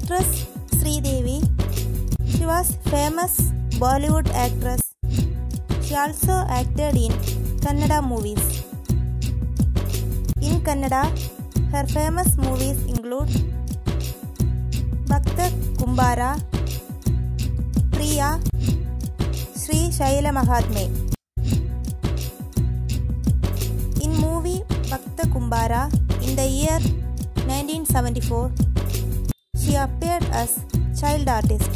Actress Sridevi. She was famous Bollywood actress. She also acted in Kannada movies. In Kannada, her famous movies include Bhakta Kumbara, Priya, Sri Shaila Mahatme. In movie Bhakta Kumbara in the year 1974, she appeared as child artist.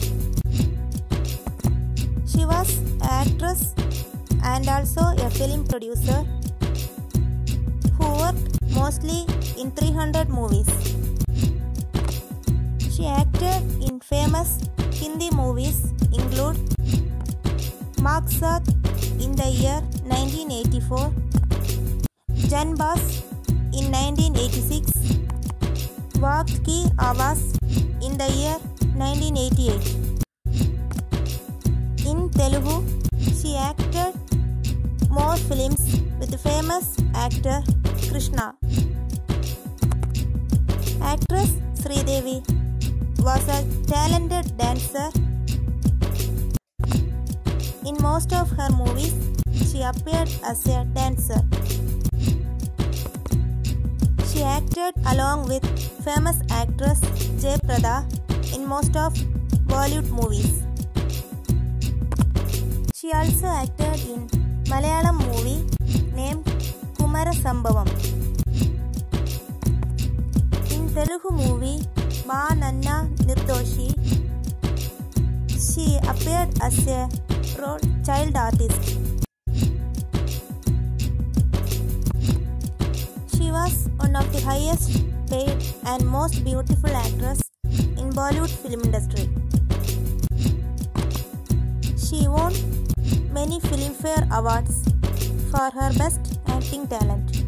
She was an actress and also a film producer who worked mostly in 300 movies. She acted in famous Hindi movies include Maqsad in the year 1984, Janbaz in 1986, Waqt Ki Awaaz in the year 1988. In Telugu, she acted more films with famous actor Krishna. Actress Sridevi was a talented dancer. In most of her movies, she appeared as a dancer. She acted along with famous actress Jayapratha in most of Bollywood movies. She also acted in Malayalam movie named Kumara Sambhavam. In Telugu movie Ma Nanna Nirdoshi, she appeared as a role child artist. She was one of the highest paid and most beautiful actress in Bollywood film industry. She won many Filmfare Awards for her best acting talent.